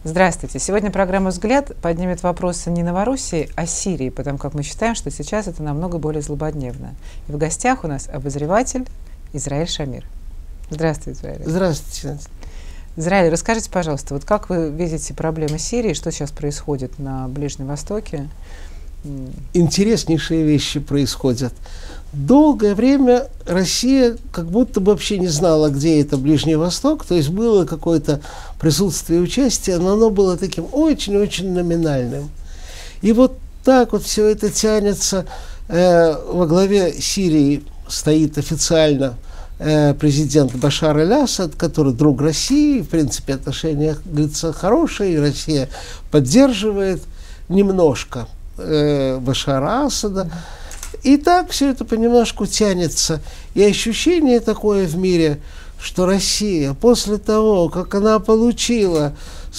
Здравствуйте. Сегодня программа «Взгляд» поднимет вопросы не Новороссии, а Сирии, потому как мы считаем, что сейчас это намного более злободневно. И в гостях у нас обозреватель Израиль Шамир. Здравствуйте, Израиль. Здравствуйте. Израиль, расскажите, пожалуйста, вот как вы видите проблемы Сирии, что сейчас происходит на Ближнем Востоке? Интереснейшие вещи происходят. Долгое время Россия как будто бы вообще не знала, где это Ближний Восток, то есть было какое-то присутствие и участие, но оно было таким очень-очень номинальным. И вот так вот все это тянется. Во главе Сирии стоит официально президент Башар аль-Асад, который друг России, в принципе, отношения, говорится, хорошие, и Россия поддерживает немножко Башара Асада. И так все это понемножку тянется. И ощущение такое в мире, что Россия после того, как она получила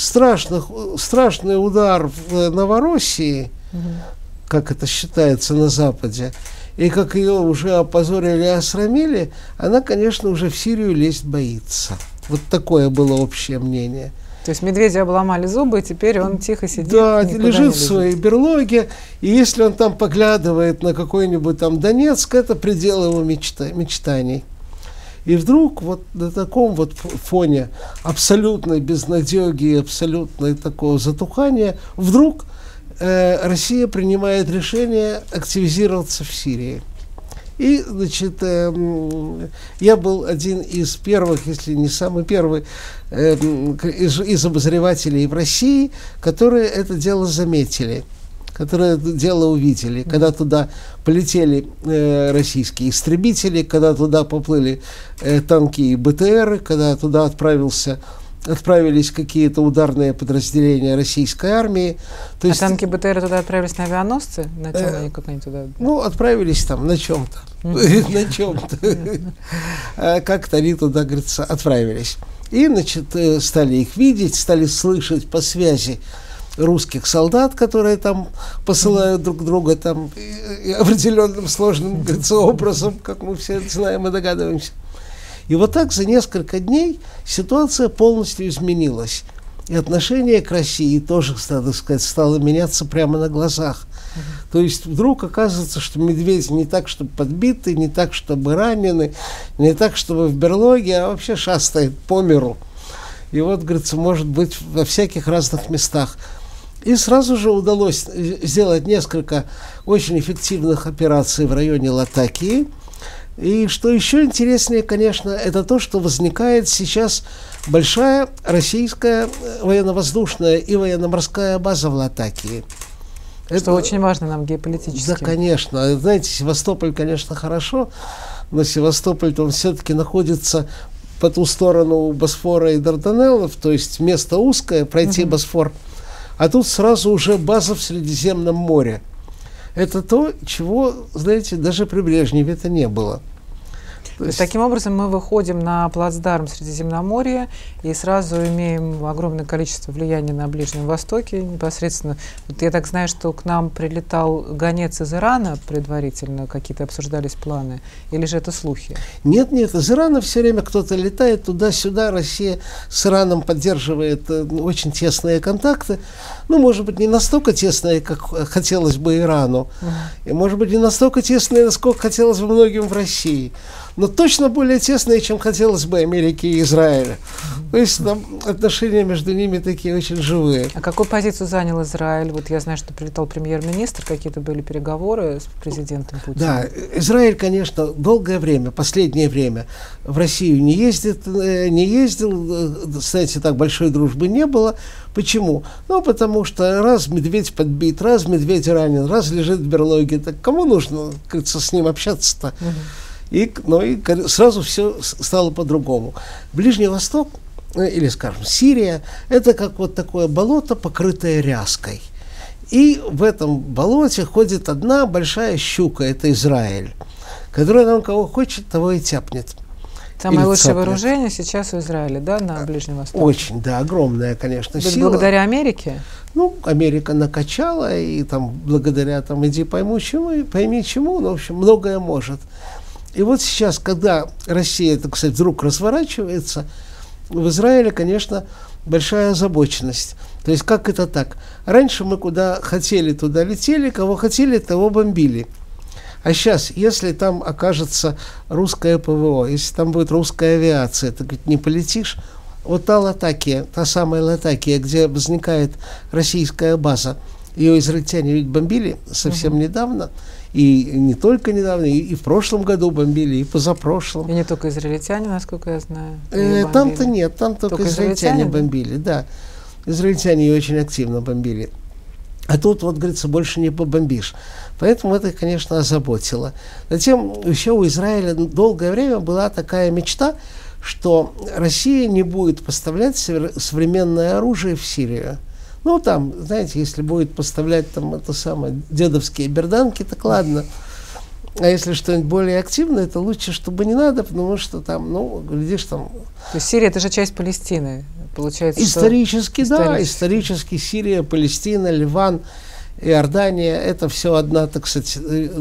страшный удар в Новороссии, как это считается на Западе, и как ее уже опозорили и осрамили, она, конечно, уже в Сирию лезть боится. Вот такое было общее мнение. То есть медведю обломали зубы, и теперь он тихо сидит. Да, лежит в своей берлоге, и если он там поглядывает на какой-нибудь там Донецк, это предел его мечтаний. И вдруг вот на таком вот фоне абсолютной безнадеги, абсолютной такого затухания, вдруг Россия принимает решение активизироваться в Сирии. И, значит, я был один из первых, если не самый первый, из обозревателей в России, которые это дело заметили, которые это дело увидели, когда туда полетели российские истребители, когда туда поплыли танки и БТРы, когда туда отправились какие-то ударные подразделения российской армии. То есть, танки БТР туда отправились на авианосцы? На чем они, как они туда? Ну, отправились там на чем-то. На чем-то. Как-то они туда, говорится, отправились. И, значит, стали их видеть, стали слышать по связи русских солдат, которые там посылают друг друга там определенным сложным, говорится, образом, как мы все знаем и догадываемся. И вот так за несколько дней ситуация полностью изменилась. И отношение к России тоже, надо сказать, стало меняться прямо на глазах. То есть вдруг оказывается, что медведь не так, чтобы подбитый, не так, чтобы раненый, не так, чтобы в берлоге, а вообще шастает по миру. И вот, говорится, может быть во всяких разных местах. И сразу же удалось сделать несколько очень эффективных операций в районе Латакии. И что еще интереснее, конечно, это то, что возникает сейчас большая российская военно-воздушная и военно-морская база в Латакии. Что очень важно нам геополитически. Да, конечно. Знаете, Севастополь, конечно, хорошо, но Севастополь-то он все-таки находится по ту сторону Босфора и Дарданеллов, то есть место узкое, пройти Босфор. А тут сразу уже база в Средиземном море. Это то, чего, знаете, даже при Брежневе-то не было. То есть, таким образом мы выходим на плацдарм Средиземноморья и сразу имеем огромное количество влияния на Ближнем Востоке непосредственно. Вот я так знаю, что к нам прилетал гонец из Ирана предварительно, какие-то обсуждались планы, или же это слухи? Нет, из Ирана все время кто-то летает туда-сюда. Россия с Ираном поддерживает очень тесные контакты. Ну, может быть, не настолько тесные, как хотелось бы Ирану, и, может быть, не настолько тесные, насколько хотелось бы многим в России, но точно более тесные, чем хотелось бы Америке и Израилю. То есть там отношения между ними такие очень живые. А какую позицию занял Израиль? Вот я знаю, что прилетал премьер-министр, какие-то были переговоры с президентом Путиным. Да, Израиль, конечно, долгое время, последнее время в Россию не ездил, знаете, так большой дружбы не было. Почему? Ну, потому что раз медведь подбит, раз медведь ранен, раз лежит в берлоге, так кому нужно, кажется, с ним общаться-то? И сразу все стало по-другому. Ближний Восток, или, скажем, Сирия, это как вот такое болото, покрытое ряской. И в этом болоте ходит одна большая щука, это Израиль, которая нам кого хочет, того и тяпнет. Самое лучшее вооружение сейчас у Израиля, да, на Ближнем Востоке? Очень, да, огромная, конечно, сила. Благодаря Америке? Ну, Америка накачала, и там благодаря, там, иди пойми чему, но, в общем, многое может. И вот сейчас, когда Россия, так сказать, вдруг разворачивается, в Израиле, конечно, большая озабоченность. То есть как это так? Раньше мы куда хотели, туда летели, кого хотели, того бомбили. А сейчас, если там окажется русское ПВО, если там будет русская авиация, ты говорит, не полетишь. Вот та Латакия, та самая Латакия, где возникает российская база, ее израильтяне ведь бомбили совсем недавно, и не только недавно, и в прошлом году бомбили, и позапрошлом. И не только израильтяне, насколько я знаю. Там-то нет, там только израильтяне бомбили, да. Израильтяне ее очень активно бомбили. А тут, вот, говорится, больше не побомбишь. Поэтому это, конечно, озаботило. Затем еще у Израиля долгое время была такая мечта, что Россия не будет поставлять современное оружие в Сирию. Ну, там, знаете, если будет поставлять там это самое, дедовские берданки, так ладно. А если что-нибудь более активное, это лучше, чтобы не надо, потому что там, ну, глядишь, там... То есть Сирия – это же часть Палестины, получается, исторически, что... да, исторически Сирия, Палестина, Ливан, Иордания – это все одна, так сказать,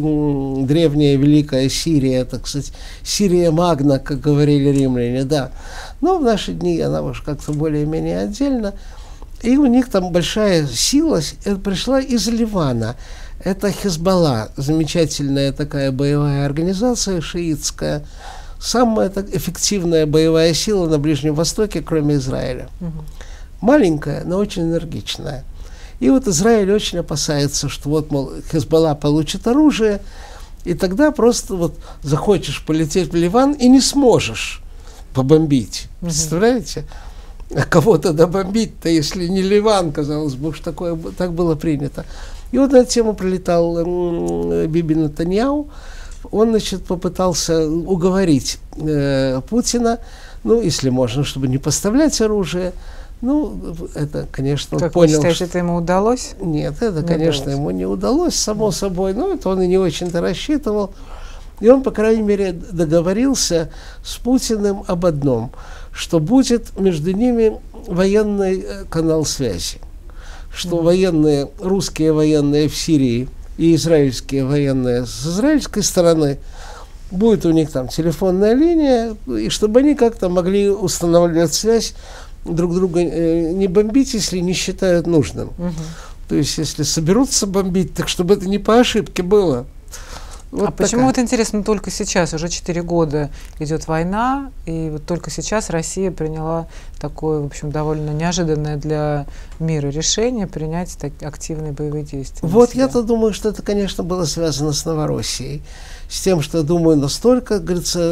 древняя великая Сирия, так сказать, Сирия Магна, как говорили римляне, да. Но в наши дни она уж как-то более-менее отдельно. И у них там большая сила пришла из Ливана. Это Хизбалла, замечательная такая боевая организация шиитская, самая эффективная боевая сила на Ближнем Востоке, кроме Израиля. Маленькая, но очень энергичная. И вот Израиль очень опасается, что вот, мол, Хизбалла получит оружие, и тогда просто вот захочешь полететь в Ливан и не сможешь побомбить. Представляете? А кого тогда бомбить-то, если не Ливан, казалось бы, уж такое, так было принято. И вот на эту тему прилетал Биби Нетаньяху. Он, значит, попытался уговорить Путина, ну, если можно, чтобы не поставлять оружие. Ну, это, конечно, как понял. Вы считаете, это ему удалось? Нет, это, конечно, ему не удалось, само собой. Но это он и не очень-то рассчитывал. И он, по крайней мере, договорился с Путиным об одном, что будет между ними военный канал связи. Что военные, русские военные в Сирии и израильские военные с израильской стороны, будет у них там телефонная линия, и чтобы они как-то могли устанавливать связь, друг друга не бомбить, если не считают нужным. То есть, если соберутся бомбить, так чтобы это не по ошибке было. Вот почему вот интересно только сейчас, уже 4 года идет война, и вот только сейчас Россия приняла такое, в общем, довольно неожиданное для мира решение принять активные боевые действия? Вот я-то думаю, что это, конечно, было связано с Новороссией. С тем, что, думаю, настолько, говорится,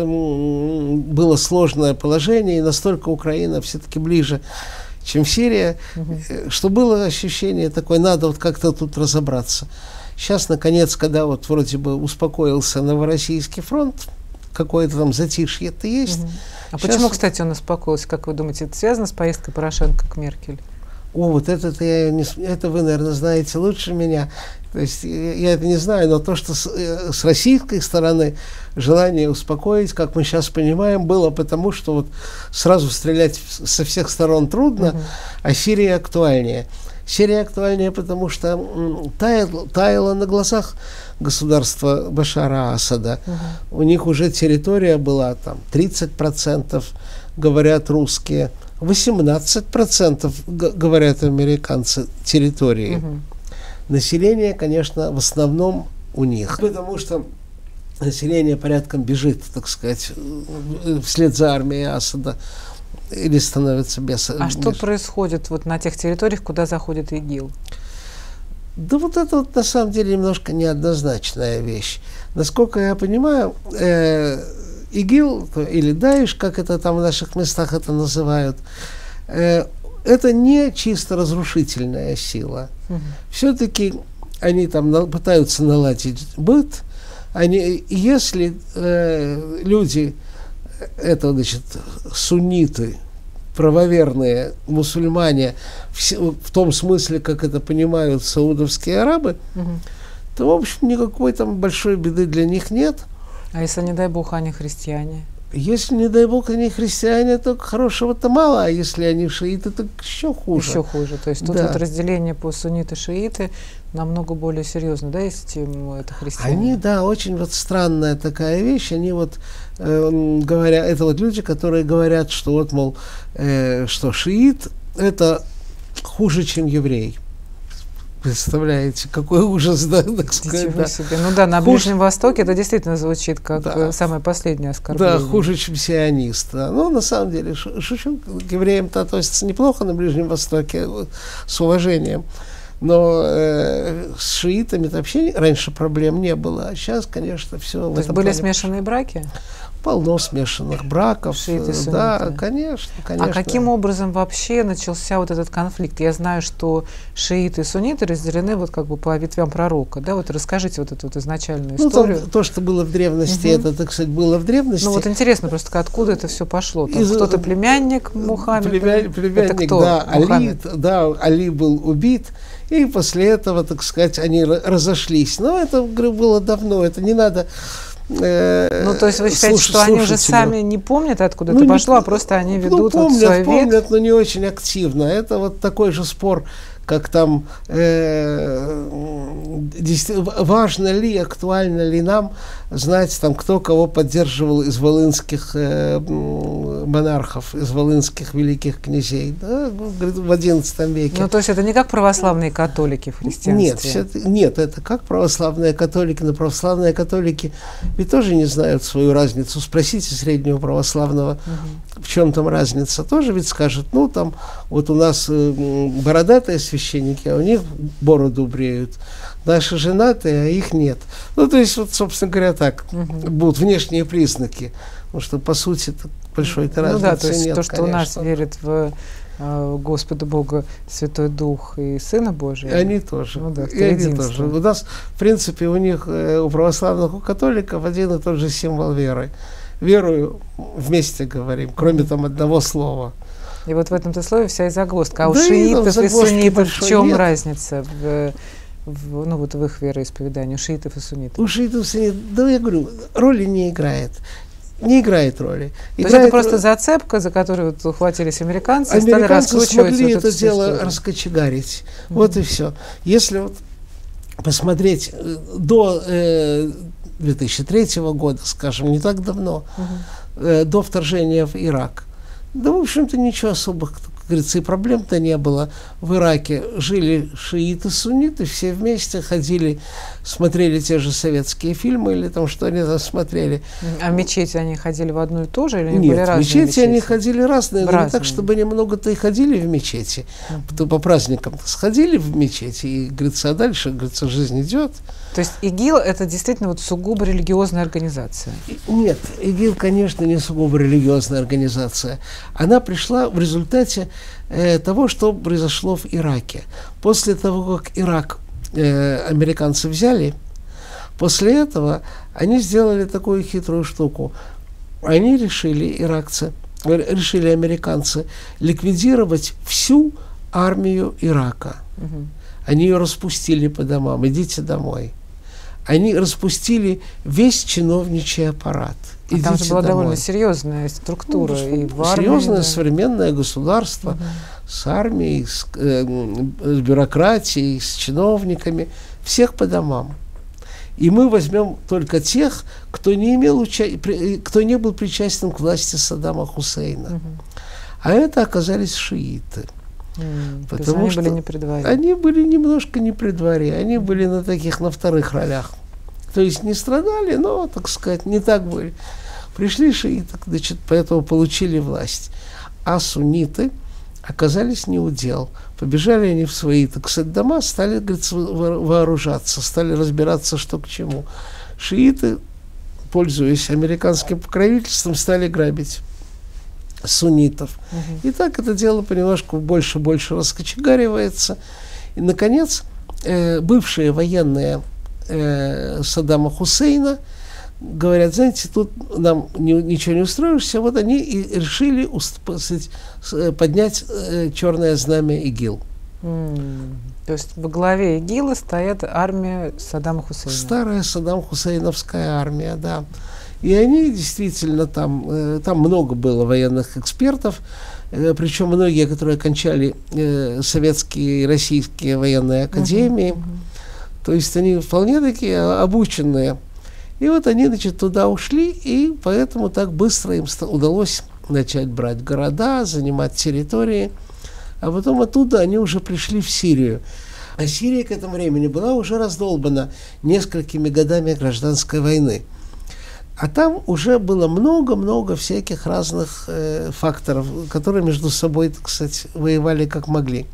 было сложное положение, и настолько Украина все-таки ближе, чем Сирия, что было ощущение такое, надо вот как-то тут разобраться. Сейчас, наконец, когда вот вроде бы успокоился Новороссийский фронт, какое-то там затишье-то есть. А сейчас... почему, кстати, он успокоился? Как вы думаете, это связано с поездкой Порошенко к Меркель? О, вот это вы, наверное, знаете лучше меня. То есть я это не знаю, но то, что с российской стороны желание успокоить, как мы сейчас понимаем, было потому, что вот сразу стрелять со всех сторон трудно, а Сирия актуальнее. Сирия актуальнее, потому что таяло на глазах государство Башара Асада. У них уже территория была там 30% говорят русские, 18% говорят американцы территории. Население, конечно, в основном у них. Потому что население порядком бежит, так сказать, вслед за армией Асада. Или становится без... А что происходит вот на тех территориях, куда заходит ИГИЛ? Да вот это вот на самом деле немножко неоднозначная вещь. Насколько я понимаю, ИГИЛ или Даиш, как это там в наших местах это называют, это не чисто разрушительная сила. Все-таки они там пытаются наладить быт. Если люди... Это, значит, сунниты, правоверные мусульмане, в том смысле, как это понимают саудовские арабы, то, в общем, никакой там большой беды для них нет. А если, не дай бог, они христиане? Если, не дай бог, они христиане, то хорошего-то мало, а если они шииты, то еще хуже. Еще хуже. То есть тут вот разделение по сунниты-шииты намного более серьезно, да, если это христиане? Они, да, очень вот странная такая вещь. Они вот говорят, это вот люди, которые говорят, что вот, мол, что шиит – это хуже, чем еврей. Представляете, какой ужас, да, так сказать. Да. Себе. Ну да, на Ближнем Востоке это действительно звучит как самое последнее оскорбление. Да, хуже, чем сионист. Да. Ну, на самом деле, шучу, к евреям-то относятся неплохо на Ближнем Востоке, с уважением. Но с шиитами-то вообще раньше проблем не было. А сейчас, конечно, все. То есть были смешанные браки? Полно смешанных браков. Шииты, сунниты. Да, конечно. А каким образом вообще начался вот этот конфликт? Я знаю, что шииты и сунниты разделены вот как бы по ветвям пророка. Да, вот расскажите вот эту вот изначальную историю. То, что было в древности, это, так сказать, было в древности. Ну вот интересно просто, откуда это все пошло. Кто-то племянник Мухаммеда. Племянник, да, Али, да, Али был убит. И после этого, так сказать, они разошлись. Но это, говорю, было давно, это не надо. Ну, то есть вы считаете, что они уже сами не помнят, откуда это пошло, а просто они ведут помнят, вот свой век? Помнят, но не очень активно. Это вот такой же спор, как там, важно ли, актуально ли нам знать, там, кто кого поддерживал из волынских монархов, из волынских великих князей, да, в XI веке. Ну, то есть это не как православные католики в христианстве? Нет, это как православные католики, но православные католики ведь тоже не знают свою разницу. Спросите среднего православного, в чем там разница, тоже ведь скажет, ну, там, вот у нас бородатые священники, а у них бороду бреют. Наши женатые, а их нет. Ну, то есть, вот, собственно говоря, так будут внешние признаки. Потому что, по сути, большой-то разницы да, то есть нет, то, что конечно. у нас верит в Господа Бога, Святой Дух и Сына Божия. Они тоже. Ну, да, и они тоже. У нас, в принципе, у них, у православных, у католиков один и тот же символ веры. Верую вместе говорим, кроме там одного слова. И вот в этом-то слове вся и загвоздка. А у шиитов и суннитов в чем разница ну, вот в их вероисповедании, у шиитов и суннитов? У шиитов и суннитов, да, я говорю, роли не играет. Не играет роли. То есть это просто зацепка, за которую вот ухватились американцы и стали раскручивать смогли вот это дело раскочегарить. Вот и все. Если вот посмотреть до 2003 года, скажем, не так давно, до вторжения в Ирак, да, в общем-то, ничего особых, как говорится, и проблем-то не было. В Ираке жили шииты, сунниты, все вместе ходили, смотрели те же советские фильмы или там, что они там смотрели. А в мечети они ходили в одну и ту же? Или они Нет, были разные в мечети они ходили разные, но не так, чтобы немного-то и ходили в мечети. По праздникам-то сходили в мечети, и, говорится, а дальше, говорится, жизнь идет. То есть ИГИЛ – это действительно вот сугубо религиозная организация? Нет, ИГИЛ, конечно, не сугубо религиозная организация. Она пришла в результате того, что произошло в Ираке. После того, как Ирак американцы взяли, после этого они сделали такую хитрую штуку. Они решили, американцы, ликвидировать всю армию Ирака. Они ее распустили по домам. Идите домой. Они распустили весь чиновничий аппарат. Там же была довольно серьезная структура. И в армии, серьезное современное государство с армией, с бюрократией, с чиновниками. Всех по домам. И мы возьмем только тех, кто не был причастен к власти Саддама Хусейна. А это оказались шииты. Потому что они были не при дворе. Они были немножко не при дворе, они были на вторых ролях. То есть не страдали, но, так сказать, не так были. Пришли шииты, значит, поэтому получили власть. А сунниты оказались не у дел. Побежали они в свои, так сказать, дома, стали, говорится, вооружаться, стали разбираться, что к чему. Шииты, пользуясь американским покровительством, стали грабить суннитов. И так это дело понемножку больше и больше раскочегаривается. И, наконец, бывшие военные Саддама Хусейна говорят, знаете, тут нам ничего не устроишься, вот они и решили поднять черное знамя ИГИЛ. То есть во главе ИГИЛа стоит армия Саддама Хусейна. Старая Саддам Хусейновская армия, да. И они действительно там много было военных экспертов, причем многие, которые окончали советские и российские военные академии, то есть они вполне такие обученные. И вот они, значит, туда ушли, и поэтому так быстро им удалось начать брать города, занимать территории. А потом оттуда они уже пришли в Сирию. А Сирия к этому времени была уже раздолбана несколькими годами гражданской войны. А там уже было много-много всяких разных факторов, которые между собой, кстати, воевали как могли.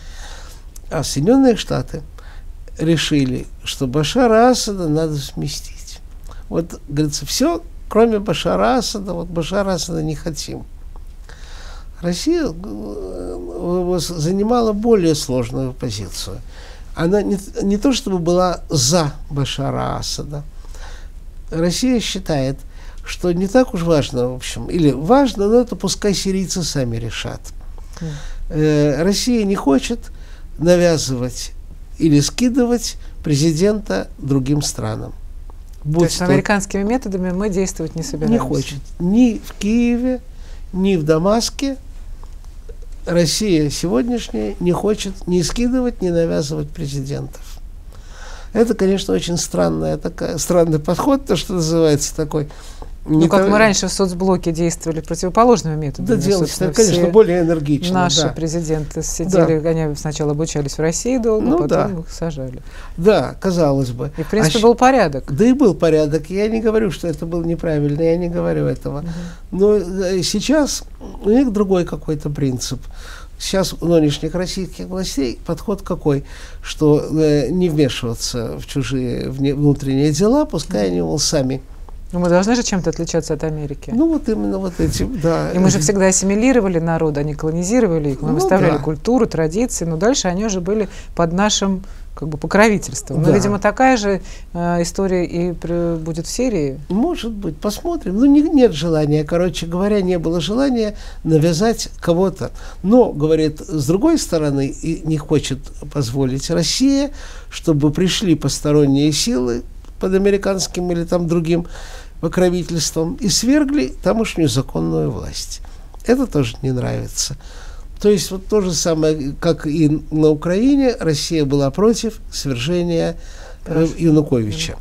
А Соединенные Штаты решили, что Башара Асада надо сместить. Вот, говорится, все, кроме Башара Асада, вот Башара Асада не хотим. Россия занимала более сложную позицию. Она не то чтобы была за Башара Асада. Россия считает, что не так уж важно, в общем, или важно, но это пускай сирийцы сами решат. Россия не хочет навязывать или скидывать президента другим странам. То есть американскими методами мы действовать не собираемся? Не хочет. Ни в Киеве, ни в Дамаске Россия сегодняшняя не хочет ни скидывать, ни навязывать президентов. Это, конечно, очень странный подход, то, что называется такой. Ну, как мы раньше в соцблоке действовали противоположными методами. Да, делать, конечно, более энергично. Наши президенты сидели, они сначала обучались в России долго, потом их сажали. Да, казалось бы. И, в принципе, был порядок. Да и был порядок. Я не говорю, что это было неправильно, я не говорю этого. Но сейчас у них другой какой-то принцип. Сейчас у нынешних российских властей подход какой, что не вмешиваться в чужие внутренние дела, пускай они, мол, сами. Но мы должны же чем-то отличаться от Америки. Ну, вот именно вот этим, да. И мы же всегда ассимилировали народ, они колонизировали их, мы выставляли культуру, традиции, но дальше они уже были под нашим покровительством. Но, видимо, такая же история и будет в Сирии. Может быть, посмотрим. Ну, нет желания, короче говоря, не было желания навязать кого-то. Но, говорит, с другой стороны, и не хочет позволить Россия, чтобы пришли посторонние силы под американским или там другим покровительством и свергли тамошнюю законную власть. Это тоже не нравится. То есть вот то же самое, как и на Украине, Россия была против свержения Януковича.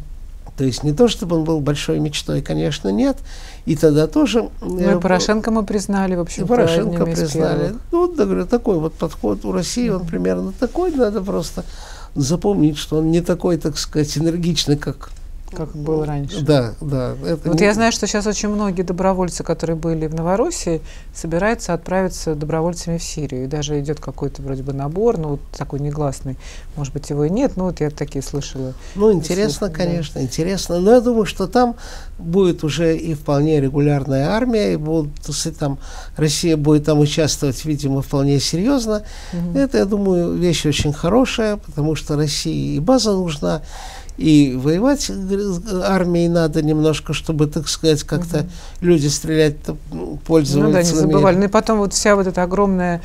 То есть не то, чтобы он был большой мечтой, конечно, нет. И тогда тоже... Ну и Порошенко мы признали, в общем-то, Порошенко признали. Ну, да, говорю, такой вот подход у России, он примерно такой, надо просто запомнить, что он не такой, так сказать, энергичный, как был раньше. Да, да. Вот я знаю, что сейчас очень многие добровольцы, которые были в Новороссии, собираются отправиться добровольцами в Сирию. И даже идет какой-то вроде бы набор, ну, вот такой негласный. Может быть, его и нет, но вот я такие слышала. Ну, интересно, конечно, интересно. Но я думаю, что там будет уже и вполне регулярная армия, и будут, там, Россия будет там участвовать, видимо, вполне серьезно. Это, я думаю, вещь очень хорошая, потому что России и база нужна, и воевать армией надо немножко, чтобы, так сказать, как-то люди стрелять пользоваться. Ну да, не забывали. Ну и потом вот вся вот эта огромная,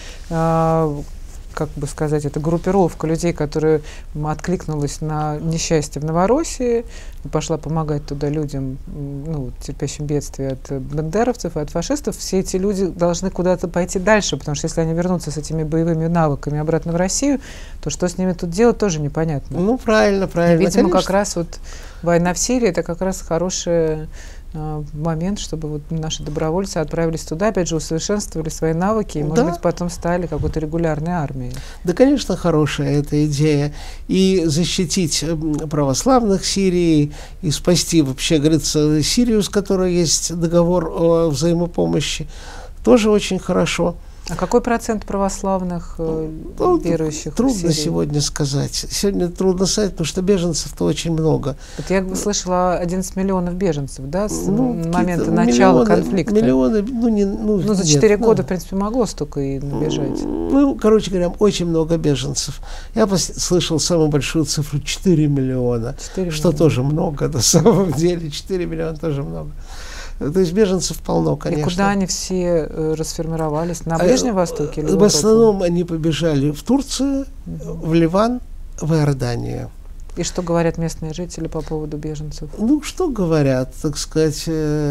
как бы сказать, эта группировка людей, которая откликнулась на несчастье в Новороссии, пошла помогать туда людям, ну, терпящим бедствие от бандеровцев и от фашистов, все эти люди должны куда-то пойти дальше, потому что если они вернутся с этими боевыми навыками обратно в Россию, то что с ними тут делать, тоже непонятно. Ну, правильно, правильно. И, видимо, как раз вот война в Сирии — это как раз хороший момент, чтобы вот наши добровольцы отправились туда, опять же, усовершенствовали свои навыки, и, может быть, потом стали какой-то регулярной армией. Да, конечно, хорошая эта идея. И защитить православных Сирии, и спасти, вообще, говорится, Сирию, с которой есть договор о взаимопомощи, тоже очень хорошо. А какой процент православных верующих трудно в Сирии? Сегодня сказать. Сегодня трудно сказать, потому что беженцев-то очень много. Вот я слышала 11 миллионов беженцев, да, с момента начала конфликта. Миллионы, за 4 года, в принципе, могло столько и набежать. Ну, короче говоря, очень много беженцев. Я слышал самую большую цифру — 4 миллиона. 4 что миллиона. Тоже много, на самом деле. 4 миллиона тоже много. То есть беженцев полно, конечно. И куда они все расформировались? На Ближнем Востоке или в основном они побежали в Турцию, в Ливан, в Иорданию. И что говорят местные жители по поводу беженцев? Ну, что говорят, так сказать,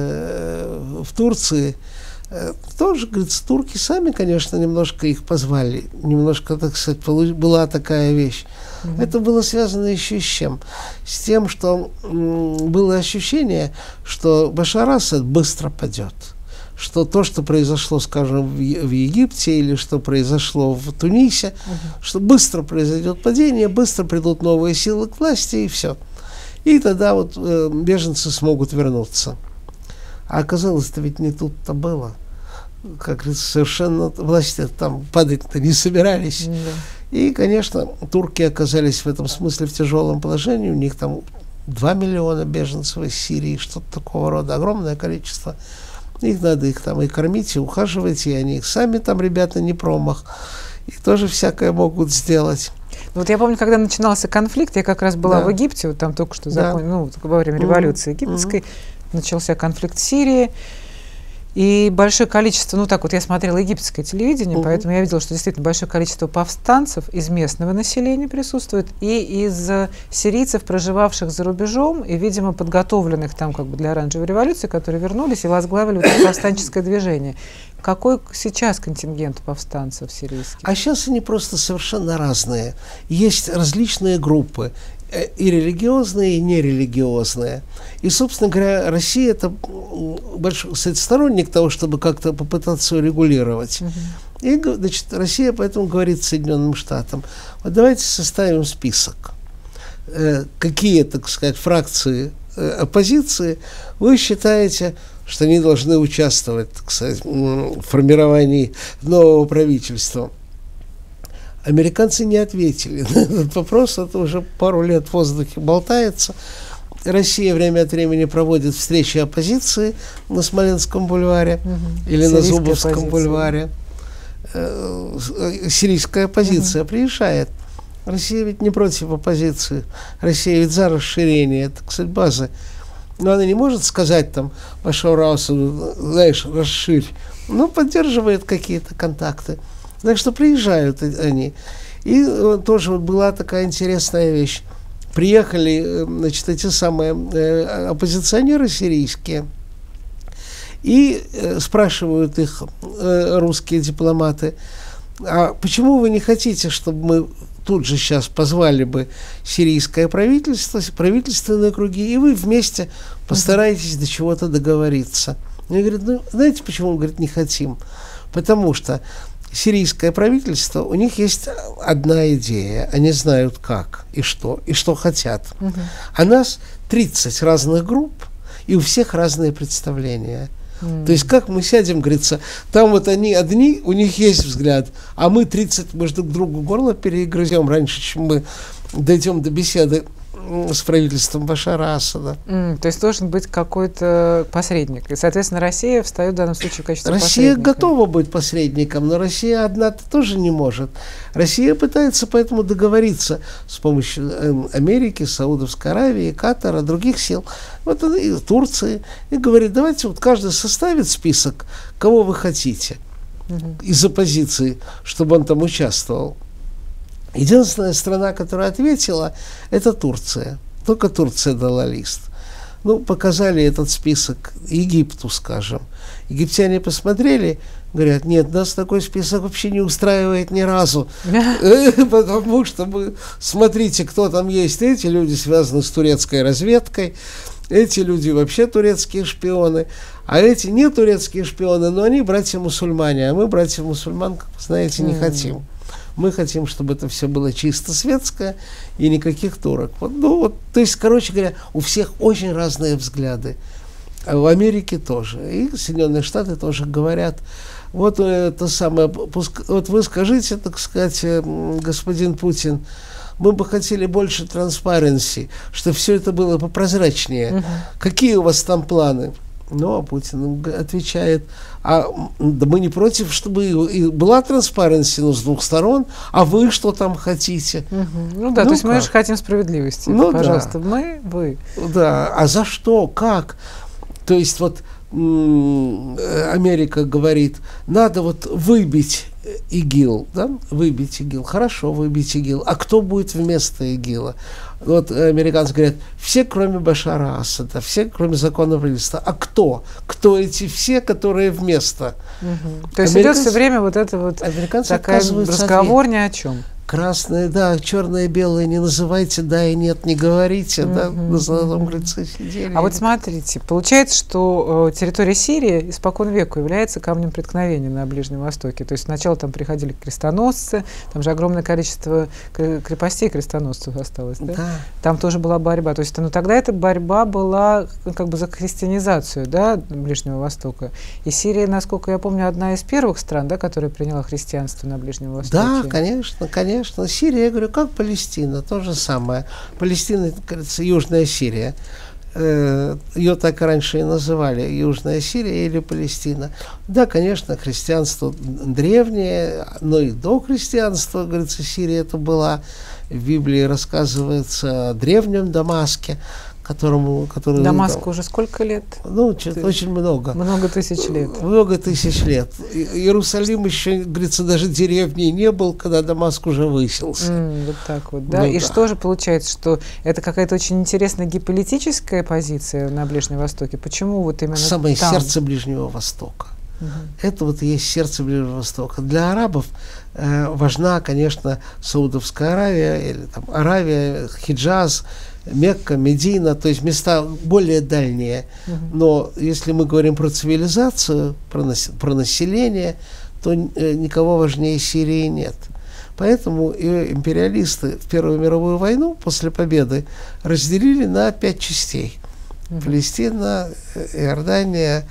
в Турции? Тоже, говорится, турки сами, конечно, немножко их позвали. Немножко, так сказать, была такая вещь. Это было связано еще с чем? С тем, что было ощущение, что Башар Асад быстро падет. Что то, что произошло, скажем, в Египте или что произошло в Тунисе, что быстро произойдет падение, быстро придут новые силы к власти, и все. И тогда вот беженцы смогут вернуться. А оказалось-то ведь не тут-то было. Как говорится, совершенно власти там падать-то не собирались. И, конечно, турки оказались в этом смысле в тяжелом положении. У них там 2 миллиона беженцев из Сирии, что-то такого рода, огромное количество. Их надо их там и кормить, и ухаживать, и они сами там, ребята, не промах. И тоже всякое могут сделать. Вот я помню, когда начинался конфликт, я как раз была в Египте, вот там только что во время революции египетской, начался конфликт в Сирии. И большое количество, ну так вот я смотрела египетское телевидение, поэтому я видела, что действительно большое количество повстанцев из местного населения присутствует и из сирийцев, проживавших за рубежом и, видимо, подготовленных там как бы для оранжевой революции, которые вернулись и возглавили вот это повстанческое движение. Какой сейчас контингент повстанцев сирийских? А сейчас они просто совершенно разные. Есть различные группы. И религиозные, и нерелигиозные. И, собственно говоря, Россия это большой сторонник того, чтобы как-то попытаться урегулировать. И, значит, Россия поэтому говорит Соединенным Штатам: вот давайте составим список, какие, так сказать, фракции оппозиции вы считаете, что они должны участвовать, так сказать, в формировании нового правительства. Американцы не ответили на этот вопрос, это уже пару лет в воздухе болтается. Россия время от времени проводит встречи оппозиции на Смоленском бульваре или на Зубовском бульваре. Сирийская оппозиция приезжает. Россия ведь не против оппозиции. Россия ведь за расширение, так сказать, базы. Но она не может сказать там Башару Асаду, знаешь, расширь. Но поддерживает какие-то контакты. Так что приезжают они. И тоже вот была такая интересная вещь. Приехали, значит, эти самые оппозиционеры сирийские и спрашивают их русские дипломаты: а почему вы не хотите, чтобы мы тут же сейчас позвали бы сирийское правительство, правительственные круги, и вы вместе постараетесь до чего-то договориться? Они говорят: ну, знаете, почему? Он говорит: не хотим. Потому что сирийское правительство, у них есть одна идея, они знают как и что хотят. А нас 30 разных групп, и у всех разные представления. То есть как мы сядем, говорится, там вот они одни, у них есть взгляд, а мы 30, мы друг другу горло перегрызем раньше, чем мы дойдем до беседы с правительством Башара Асада. То есть должен быть какой-то посредник. И, соответственно, Россия встает в данном случае в качестве посредника. Россия готова быть посредником, но Россия одна-то тоже не может. Россия пытается поэтому договориться с помощью Америки, Саудовской Аравии, Катара, других сил, вот и Турции, и говорит: давайте вот каждый составит список, кого вы хотите из оппозиции, чтобы он там участвовал. Единственная страна, которая ответила, это Турция. Только Турция дала лист. Ну, показали этот список Египту, скажем. Египтяне посмотрели, говорят: нет, нас такой список вообще не устраивает ни разу. Потому что мы, смотрите, кто там есть. Эти люди связаны с турецкой разведкой, эти люди вообще турецкие шпионы, а эти не турецкие шпионы, но они братья-мусульмане, а мы братьев-мусульман, как вы знаете, не хотим. Мы хотим, чтобы это все было чисто светское и никаких турок. Вот, ну, вот, то есть, короче говоря, у всех очень разные взгляды. А в Америке тоже. И Соединенные Штаты тоже говорят: вот это самое, вот вы скажите, так сказать, господин Путин, мы бы хотели больше транспаренси, чтобы все это было попрозрачнее. Какие у вас там планы? Ну, а Путин отвечает: да мы не против, чтобы и была транспаренси, но с двух сторон, а вы что там хотите? Ну да, то есть мы же хотим справедливости. Ну, пожалуйста, мы, вы. Да, а за что, как? То есть вот Америка говорит: надо вот выбить ИГИЛ, да, выбить ИГИЛ, хорошо, выбить ИГИЛ, а кто будет вместо ИГИЛа? Вот американцы говорят, все, кроме Башара Асада, все, кроме законного правительства. А кто? Кто эти все, которые вместо? То есть идет все время вот это вот такой разговор ни о чем. Красное, да, черное, белое не называйте, да и нет не говорите, да, на Золотом крыльце сидели. А вот смотрите, получается, что территория Сирии испокон веку является камнем преткновения на Ближнем Востоке. То есть сначала там приходили крестоносцы, там же огромное количество крепостей крестоносцев осталось, да? Да. Там тоже была борьба. То есть, ну, тогда эта борьба была как бы за христианизацию, да, Ближнего Востока. И Сирия, насколько я помню, одна из первых стран, да, которая приняла христианство на Ближнем Востоке. Да, конечно, конечно. Сирия, я говорю, как Палестина, то же самое. Палестина, это, кажется, Южная Сирия. Ее так и раньше и называли, Южная Сирия или Палестина. Да, конечно, христианство древнее, но и до христианства, говорится, Сирия это была. В Библии рассказывается о древнем Дамаске, который Дамаску уже сколько лет? Ну, очень много. Много тысяч лет. Много тысяч лет. Иерусалим еще, говорится, даже деревней не был, когда Дамаск уже высился. Вот так вот, да. Ну, и да. Что же получается, что это какая-то очень интересная геополитическая позиция на Ближнем Востоке? Почему вот именно самое там? Сердце Ближнего Востока. Это вот и есть сердце Ближнего Востока. Для арабов важна, конечно, Саудовская Аравия, или там Аравия, Хиджаз, Мекка, Медина, то есть места более дальние. Но если мы говорим про цивилизацию, про население, то никого важнее Сирии нет. Поэтому и империалисты в Первую мировую войну после победы разделили на 5 частей. Палестина, Иордания,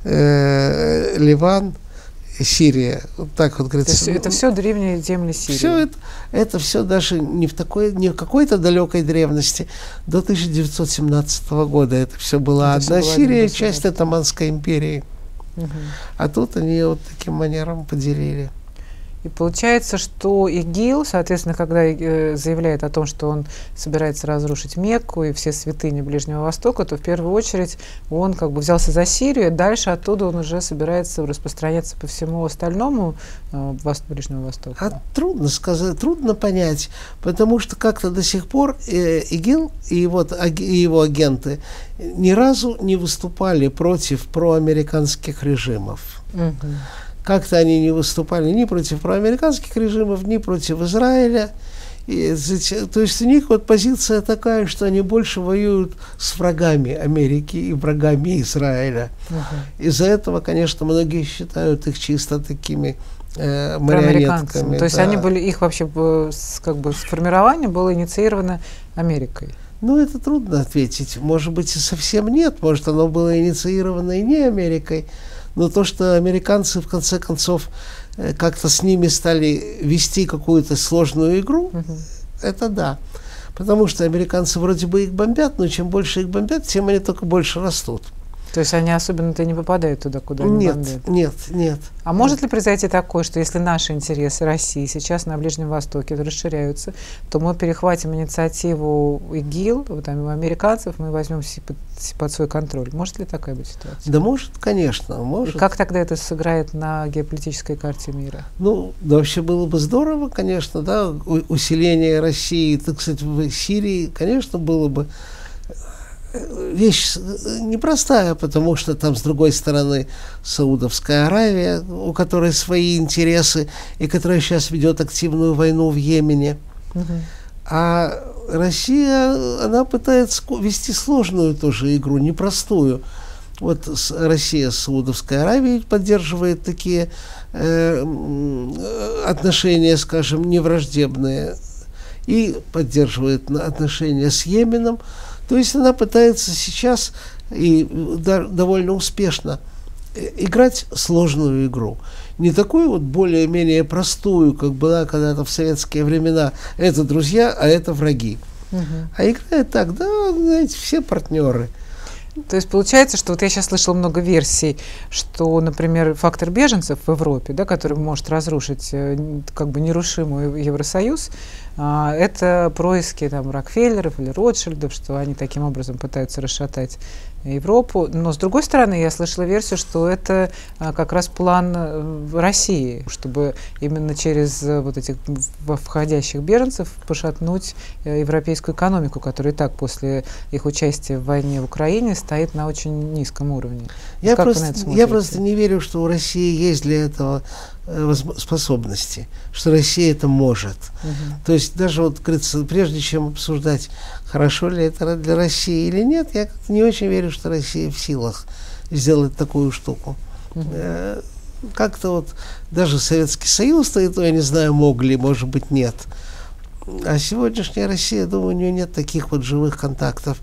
Ливан, Сирия. Вот так вот говорится. Это все древние земли Сирии. Все это все даже не в какой-то далекой древности. До 1917 года это все была одна Сирия, часть Отоманской империи. А тут они вот таким манером поделили. И получается, что ИГИЛ, соответственно, когда заявляет о том, что он собирается разрушить Мекку и все святыни Ближнего Востока, то в первую очередь он как бы взялся за Сирию, дальше оттуда он уже собирается распространяться по всему остальному Ближнему Востоку. А трудно сказать, трудно понять, потому что как-то до сих пор ИГИЛ и его агенты ни разу не выступали против проамериканских режимов. Как-то они не выступали ни против проамериканских режимов, ни против Израиля. То есть у них вот позиция такая, что они больше воюют с врагами Америки и врагами Израиля. Из-за этого, конечно, многие считают их чисто такими марионетками. То есть они были, их вообще как бы формирование было инициировано Америкой. Ну, это трудно ответить. Может быть, и совсем нет. Может, оно было инициировано и не Америкой. Но то, что американцы, в конце концов, как-то с ними стали вести какую-то сложную игру, это да. Потому что американцы вроде бы их бомбят, но чем больше их бомбят, тем они только больше растут. То есть они особенно-то не попадают туда, куда они бомбят? Нет. А может ли произойти такое, что если наши интересы России сейчас на Ближнем Востоке расширяются, то мы перехватим инициативу ИГИЛ, там, у американцев, мы возьмем под свой контроль? Может ли такая быть ситуация? Да может, конечно. Может. И как тогда это сыграет на геополитической карте мира? Ну, да, вообще было бы здорово, конечно, да, усиление России, так сказать, в Сирии, конечно, было бы вещь непростая, потому что там, с другой стороны, Саудовская Аравия, у которой свои интересы, и которая сейчас ведет активную войну в Йемене. А Россия, она пытается вести сложную тоже игру, непростую. Вот Россия с Саудовской Аравией поддерживает такие отношения, скажем, невраждебные, и поддерживает отношения с Йеменом. То есть она пытается сейчас и довольно успешно играть сложную игру. Не такую вот более-менее простую, как была когда-то в советские времена. Это друзья, а это враги. А играет так, да, знаете, все партнеры. То есть получается, что вот я сейчас слышала много версий, что, например, фактор беженцев в Европе, да, который может разрушить как бы нерушимый Евросоюз, это происки там Рокфеллеров или Ротшильдов, что они таким образом пытаются расшатать Европу. Но, с другой стороны, я слышала версию, что это как раз план России, чтобы именно через вот этих входящих беженцев пошатнуть европейскую экономику, которая и так после их участия в войне в Украине стоит на очень низком уровне. Я просто не верю, что у России есть для этого способности, что Россия это может. То есть даже вот, говорится, прежде чем обсуждать, хорошо ли это для России или нет, я как-то не очень верю, что Россия в силах сделать такую штуку. Как-то вот даже Советский Союз-то, и то я не знаю, мог ли, может быть, нет. А сегодняшняя Россия, думаю, у нее нет таких вот живых контактов.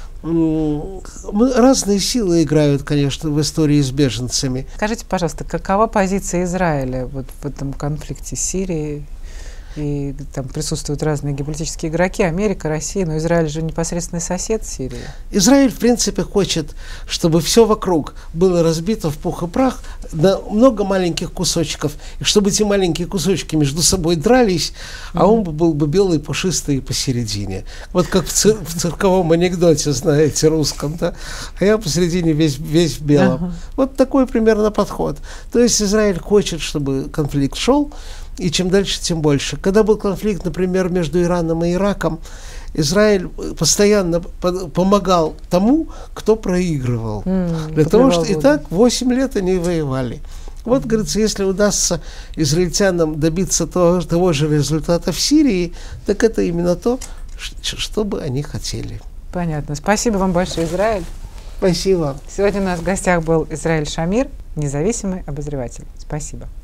Разные силы играют, конечно, в истории с беженцами. Скажите, пожалуйста, какова позиция Израиля вот в этом конфликте с Сирией? И там присутствуют разные геополитические игроки, Америка, Россия, но Израиль же непосредственный сосед Сирии. Израиль, в принципе, хочет, чтобы все вокруг было разбито в пух и прах на много маленьких кусочков, и чтобы эти маленькие кусочки между собой дрались, а он был бы белый, пушистый посередине. Вот как в цирковом анекдоте, знаете, русском, да? А я посередине весь в белом. Вот такой примерно подход. То есть Израиль хочет, чтобы конфликт шел, и чем дальше, тем больше. Когда был конфликт, например, между Ираном и Ираком, Израиль постоянно помогал тому, кто проигрывал. Для того, что и так 8 лет они воевали. Вот, говорится, если удастся израильтянам добиться того же результата в Сирии, так это именно то, что бы они хотели. Понятно. Спасибо вам большое, Израиль. Спасибо. Сегодня у нас в гостях был Израиль Шамир, независимый обозреватель. Спасибо.